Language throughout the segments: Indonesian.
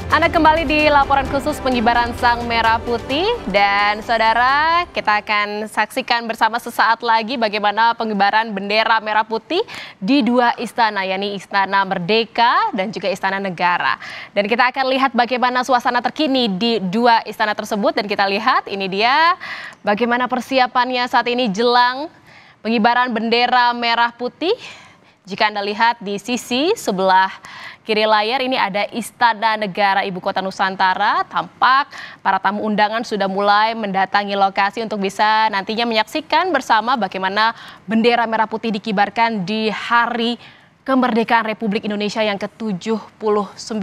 Anda kembali di laporan khusus pengibaran Sang Merah Putih dan saudara, kita akan saksikan bersama sesaat lagi bagaimana pengibaran bendera merah putih di dua istana, yakni Istana Merdeka dan juga Istana Negara. Dan kita akan lihat bagaimana suasana terkini di dua istana tersebut dan kita lihat ini dia bagaimana persiapannya saat ini jelang pengibaran bendera merah putih. Jika Anda lihat di sisi sebelah kiri layar ini ada Istana Negara Ibu Kota Nusantara. Tampak para tamu undangan sudah mulai mendatangi lokasi untuk bisa nantinya menyaksikan bersama bagaimana bendera merah putih dikibarkan di Hari Kemerdekaan Republik Indonesia yang ke-79.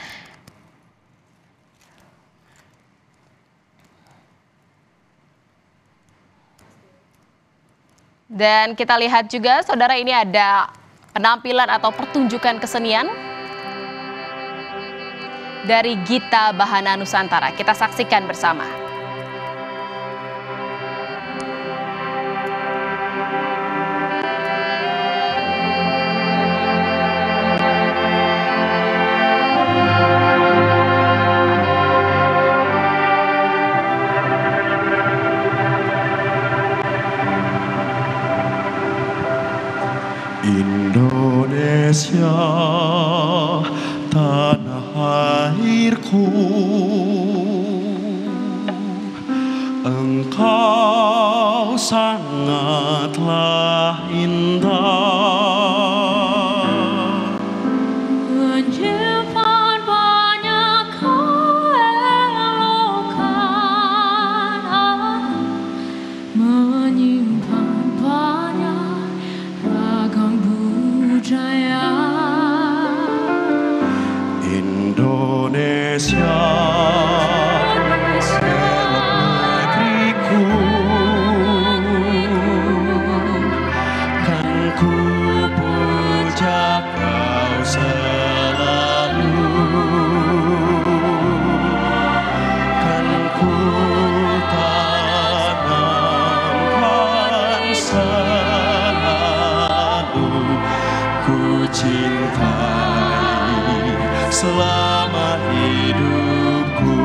Dan kita lihat juga saudara ini ada penampilan atau pertunjukan kesenian dari Gita Bahana Nusantara. Kita saksikan bersama. Indonesia, tanah airku, engkau sangatlah indah, menyimpan banyak keelokan, menyimpan banyak ragam budaya. Indonesia, negeriku, kan ku puja kau selalu, kan ku tanamkan selalu, ku cintai selama hidupku.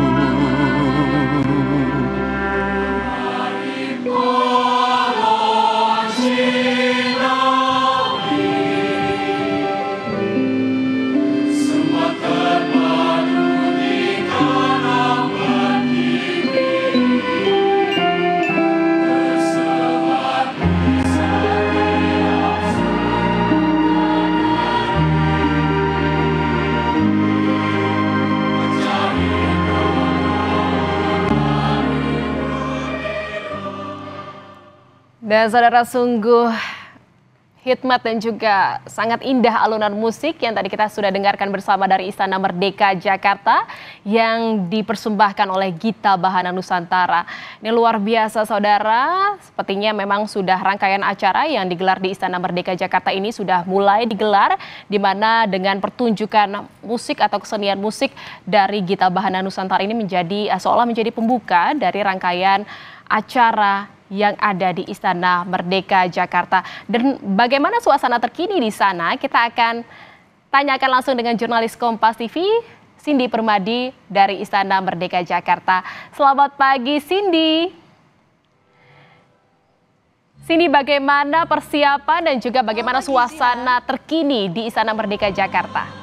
Dan saudara, sungguh hikmat dan juga sangat indah alunan musik yang tadi kita sudah dengarkan bersama dari Istana Merdeka Jakarta yang dipersembahkan oleh Gita Bahana Nusantara. Ini luar biasa saudara, sepertinya memang sudah rangkaian acara yang digelar di Istana Merdeka Jakarta ini sudah mulai digelar, di mana dengan pertunjukan musik atau kesenian musik dari Gita Bahana Nusantara ini seolah menjadi pembuka dari rangkaian acara yang ada di Istana Merdeka Jakarta. Dan bagaimana suasana terkini di sana, kita akan tanyakan langsung dengan jurnalis Kompas TV, Cindy Permadi dari Istana Merdeka Jakarta. Selamat pagi Cindy. Cindy, bagaimana persiapan dan juga bagaimana suasana terkini di Istana Merdeka Jakarta?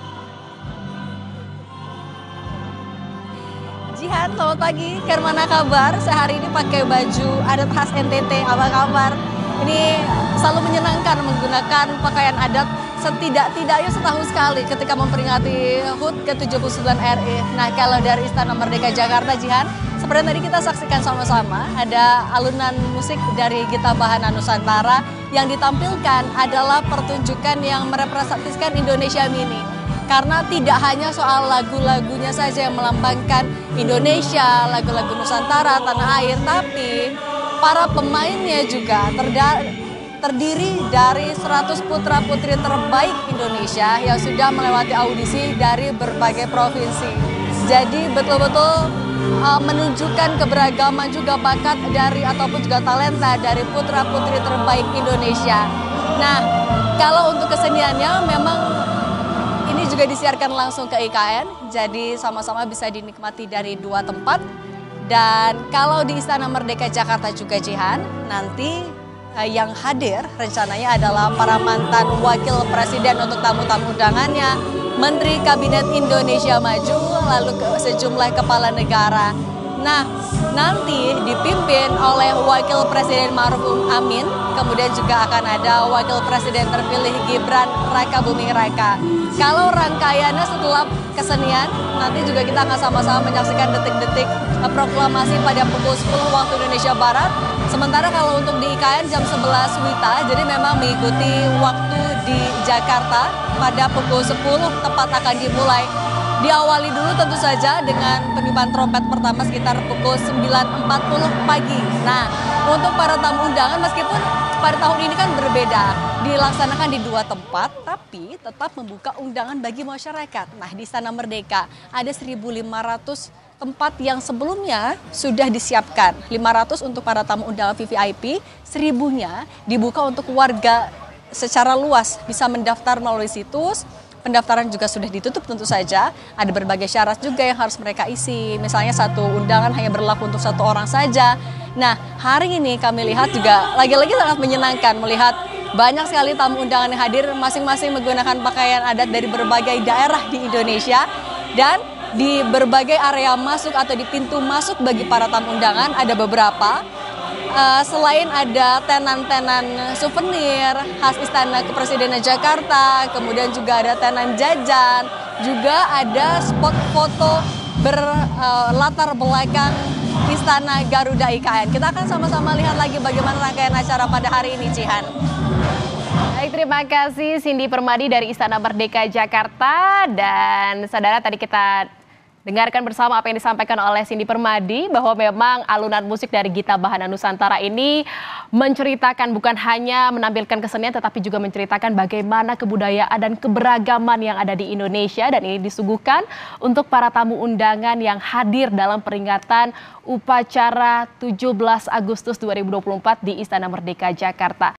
Jihan, selamat pagi. Kermana kabar? Saya hari ini pakai baju adat khas NTT. Apa kabar? Ini selalu menyenangkan menggunakan pakaian adat setidak-tidaknya setahun sekali ketika memperingati HUT ke-79 RI. Nah, kalau dari Istana Merdeka Jakarta, Jihan, seperti yang tadi kita saksikan sama-sama, ada alunan musik dari Gita Bahana Nusantara yang ditampilkan adalah pertunjukan yang merepresentasikan Indonesia Mini. Karena tidak hanya soal lagu-lagunya saja yang melambangkan Indonesia, lagu-lagu Nusantara, tanah air, tapi para pemainnya juga terdiri dari 100 putra-putri terbaik Indonesia yang sudah melewati audisi dari berbagai provinsi. Jadi betul-betul menunjukkan keberagaman juga bakat dari ataupun juga talenta dari putra-putri terbaik Indonesia. Nah, kalau untuk keseniannya memang ini juga juga disiarkan langsung ke IKN, jadi sama-sama bisa dinikmati dari dua tempat. Dan kalau di Istana Merdeka Jakarta juga Jihan, nanti yang hadir rencananya adalah para mantan wakil presiden untuk tamu-tamu undangannya, Menteri Kabinet Indonesia Maju, lalu sejumlah kepala negara. Nah, nanti dipimpin oleh Wakil Presiden Ma'ruf Amin, kemudian juga akan ada Wakil Presiden terpilih Gibran Rakabuming Raka. Kalau rangkaiannya setelah kesenian, nanti juga kita akan sama-sama menyaksikan detik-detik proklamasi pada pukul 10 waktu Indonesia Barat. Sementara kalau untuk di IKN jam 11 WITA, jadi memang mengikuti waktu di Jakarta pada pukul 10 tepat akan dimulai. Diawali dulu tentu saja dengan peniupan trompet pertama sekitar pukul 9.40 pagi. Nah, untuk para tamu undangan meskipun pada tahun ini kan berbeda, dilaksanakan di dua tempat, tapi tetap membuka undangan bagi masyarakat. Nah, di Istana Merdeka ada 1.500 tempat yang sebelumnya sudah disiapkan. 500 untuk para tamu undangan VVIP, 1.000-nya dibuka untuk warga secara luas, bisa mendaftar melalui situs. Pendaftaran juga sudah ditutup tentu saja, ada berbagai syarat juga yang harus mereka isi. Misalnya satu undangan hanya berlaku untuk satu orang saja. Nah, hari ini kami lihat juga lagi-lagi sangat menyenangkan melihat banyak sekali tamu undangan yang hadir, masing-masing menggunakan pakaian adat dari berbagai daerah di Indonesia. Dan di berbagai area masuk atau di pintu masuk bagi para tamu undangan ada beberapa. Selain ada tenan-tenan souvenir khas Istana Kepresidenan Jakarta, kemudian juga ada tenan jajan, juga ada spot foto berlatar belakang Istana Garuda IKN. Kita akan sama-sama lihat lagi bagaimana rangkaian acara pada hari ini, Jihan. Baik, terima kasih Cindy Permadi dari Istana Merdeka Jakarta. Dan saudara, tadi kita dengarkan bersama apa yang disampaikan oleh Cindy Permadi bahwa memang alunan musik dari Gita Bahana Nusantara ini menceritakan bukan hanya menampilkan kesenian tetapi juga menceritakan bagaimana kebudayaan dan keberagaman yang ada di Indonesia, dan ini disuguhkan untuk para tamu undangan yang hadir dalam peringatan upacara 17 Agustus 2024 di Istana Merdeka Jakarta.